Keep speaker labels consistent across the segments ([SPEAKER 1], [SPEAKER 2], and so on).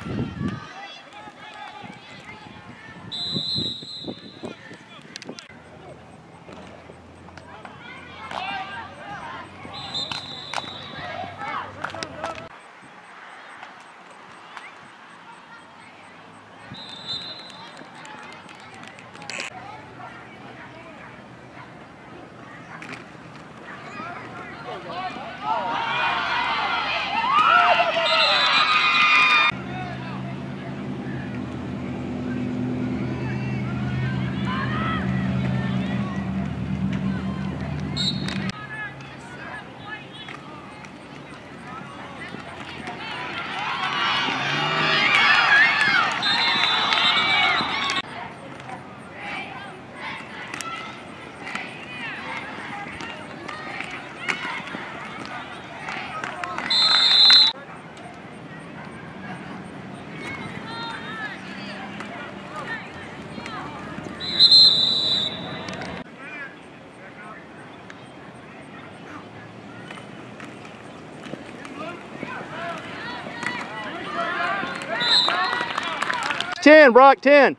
[SPEAKER 1] Brock, 10.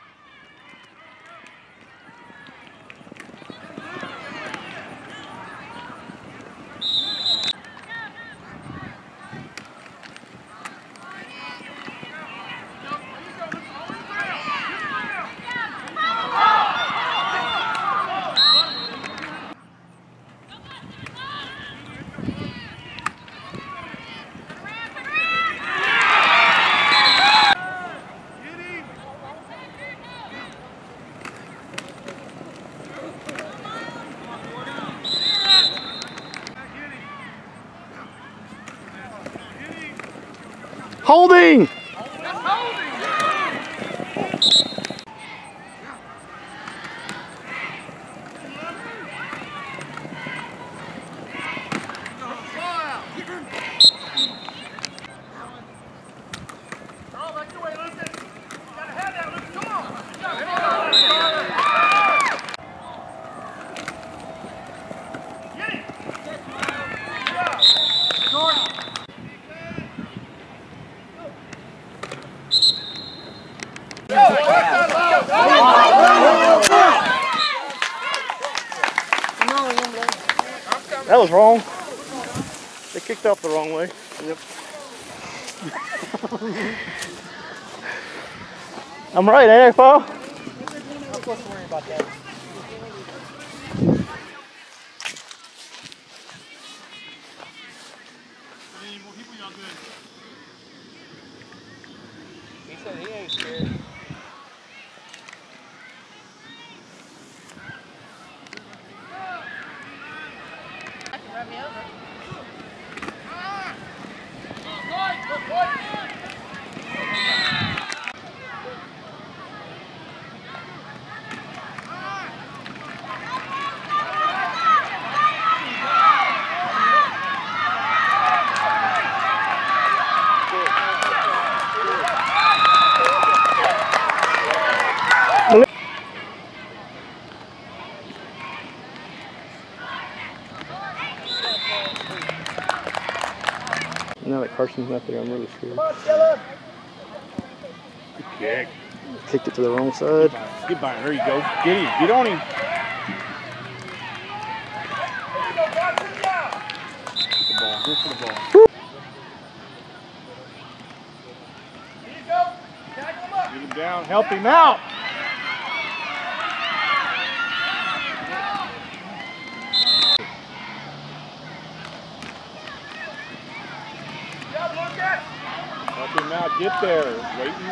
[SPEAKER 1] Holding! That was wrong. They kicked off the wrong way. Yep. I'm right, ain't I, Paul?
[SPEAKER 2] I'm supposed to worry about that. He said he ain't scared. Run me over.
[SPEAKER 1] Now that Carson's not there, I'm really scared.
[SPEAKER 2] Come on, Stella.
[SPEAKER 3] Good kick.
[SPEAKER 1] Kicked it to the wrong side.
[SPEAKER 3] Get by him. There you go. Get him. Get on him. Go for the ball. Get him down. Help him out. Help him out. Get there. Waiting.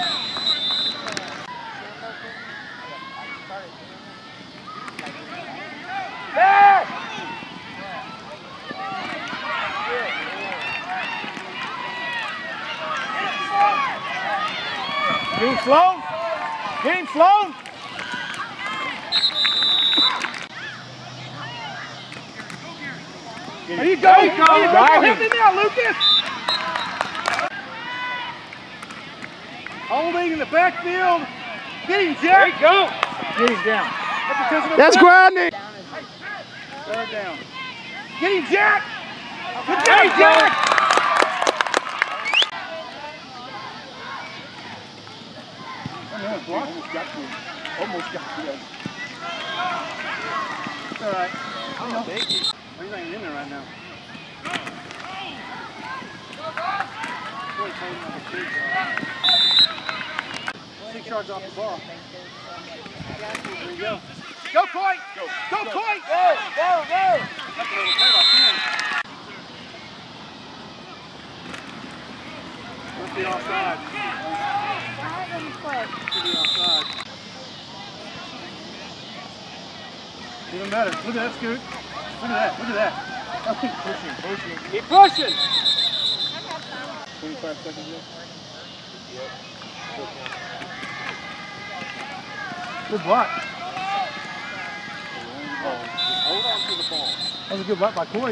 [SPEAKER 3] Game slow. Game slow. There you go. Help him out, Lucas. Holding in the backfield. Get him, Jack. There you go. Get him down.
[SPEAKER 1] That's grinding.
[SPEAKER 3] Third down. Get him, Jack. Good job, Jack. almost got you. Almost got you. It's all right. Oh, thank you. He's not even in there right now. Really tighten up the kids, 6 yards off the ball. There you go. Go, Coy! Go, Coy! Go, go, go! That's a little play by Ken. Must be offside. Should be offside. Even better. Look at that, Scoot. Look at that. Look at that. Oh, keep pushing, pushing. Keep pushing! 25 seconds left. Yep. Good block. Hold on to the ball. That was a good block by Coy.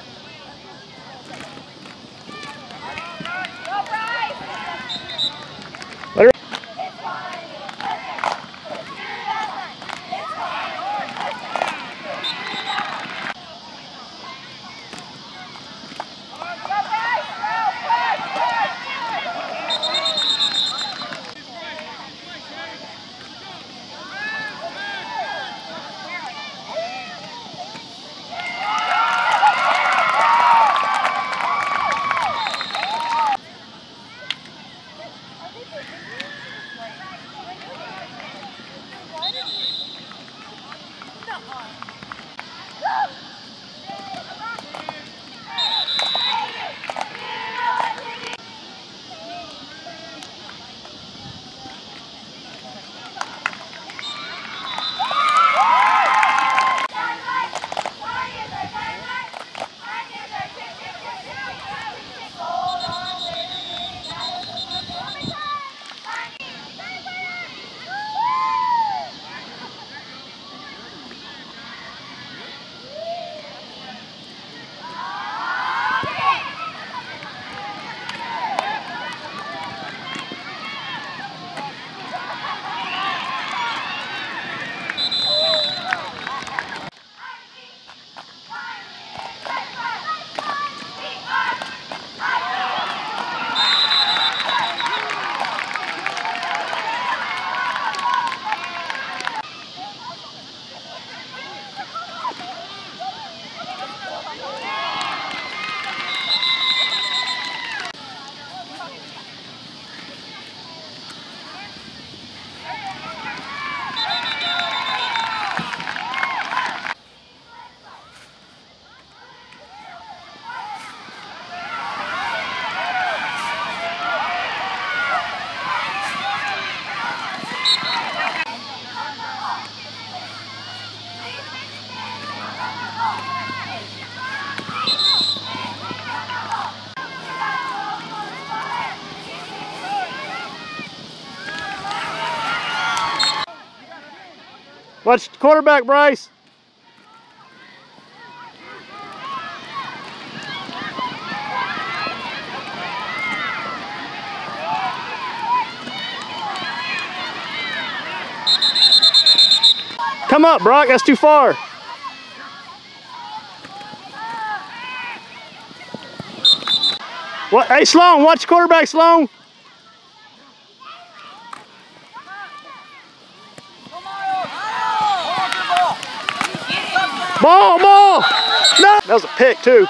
[SPEAKER 1] Watch the quarterback, Bryce. Come up, Brock. That's too far. What? Hey, Sloan, watch the quarterback, Sloan. Ball, ball! No! That was a pick, too.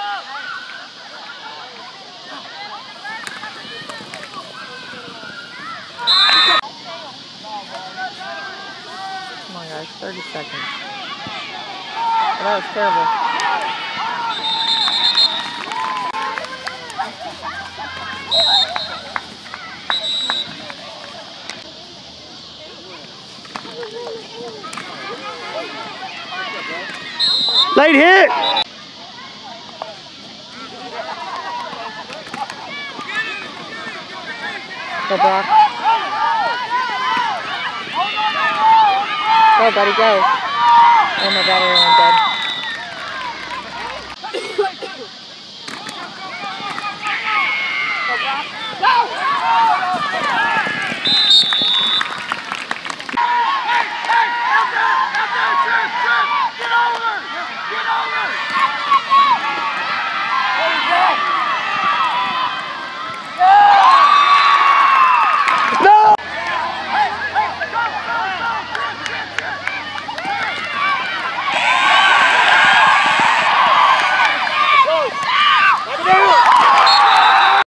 [SPEAKER 2] Come on, guys, 30 seconds. Oh, that was terrible.
[SPEAKER 1] Late hit!
[SPEAKER 2] Go, Brock. Go, buddy, go. Oh my God, everyone dead. Go, Brock. Go!